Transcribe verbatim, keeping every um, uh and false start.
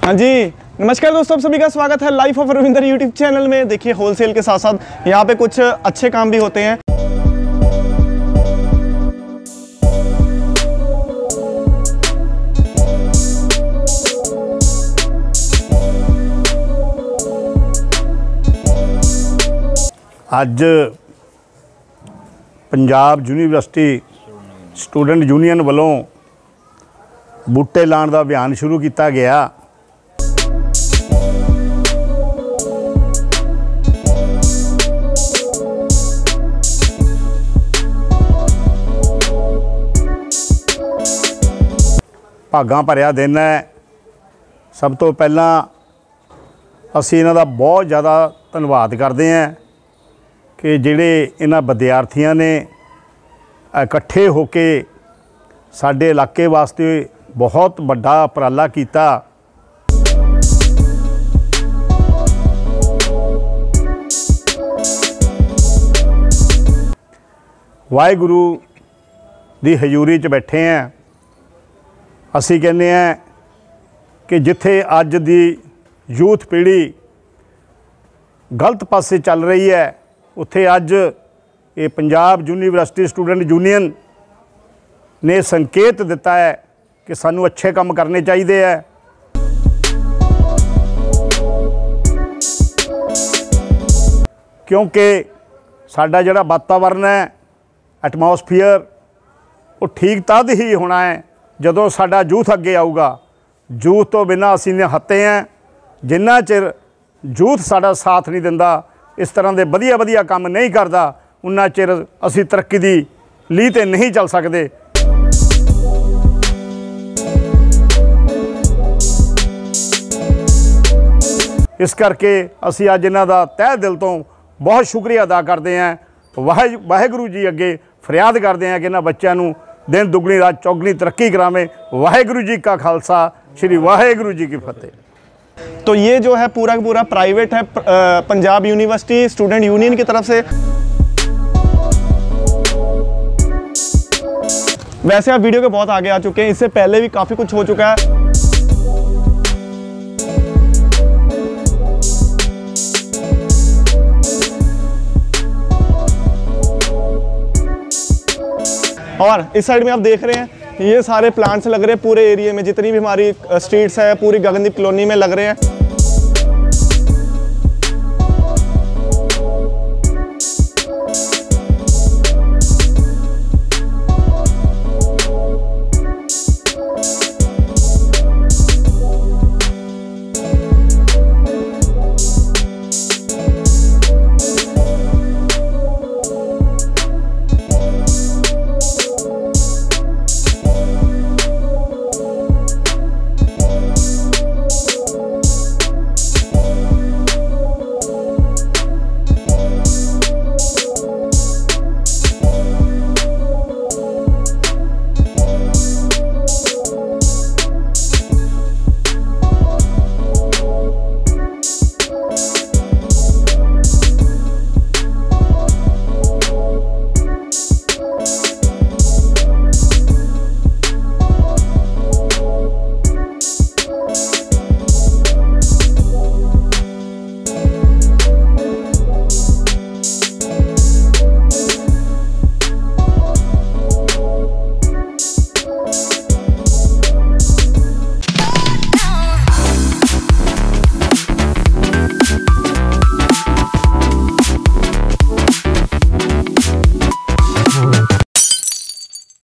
हाँ जी, नमस्कार दोस्तों, आप सभी का स्वागत है life of Ravinder YouTube channel में। देखिए, होलसेल के साथ साथ यहाँ पे कुछ अच्छे काम भी होते हैं। ਅੱਜ पंजाब यूनिवर्सिटी स्टूडेंट यूनियन वालों बूटे लाने का अभियान शुरू किया गया। भागां भरिया दिन है। सब तो पहला असीं इन्हां दा बहुत ज़्यादा धन्नवाद करते हैं कि जिहड़े इन्हां विद्यार्थियों ने इकट्ठे होके साडे इलाके वास्ते बहुत बड़ा उपराला किया। वाहिगुरू दी हजूरी च बैठे हैं। असीं कहने हैं कि जिथे अज दी यूथ पीढ़ी गलत पासे चल रही है, उत्थे अज ये पंजाब यूनिवर्सिटी स्टूडेंट यूनियन ने संकेत दिता है कि सानू अच्छे काम करने चाहिए है। क्योंकि साडा जिहड़ा वातावरण है, एटमोसफीयर, वो ठीक तद ही होना है जदों साडा यूथ अगे आऊगा। यूथ तो बिना असीं निहत्ते हैं। जिन्ना चिर यूथ साडा साथ नहीं दिंदा, इस तरह के वधिया वधिया काम नहीं करता, उन्ना चिर असीं तरक्की दी लीह ते नहीं चल सकते। इस करके असीं अज इन्हां दा तह दिल तो बहुत शुक्रिया अदा करते हैं। वाह वाहिगुरू जी अगे फरियाद करते हैं कि इन्हां बच्चों नूं दिन दुगनी रात चौगनी तरक्की करावे। वाहिगुरू जी का खालसा, श्री वाहिगुरू जी की फतेह। तो ये जो है पूरा का पूरा प्राइवेट है, पंजाब यूनिवर्सिटी स्टूडेंट यूनियन की तरफ से। वैसे आप वीडियो के बहुत आगे आ चुके हैं, इससे पहले भी काफ़ी कुछ हो चुका है। और इस साइड में आप देख रहे हैं, ये सारे प्लांट्स लग रहे हैं पूरे एरिया में। जितनी भी हमारी स्ट्रीट्स है पूरी गगनदीप कॉलोनी में लग रहे हैं।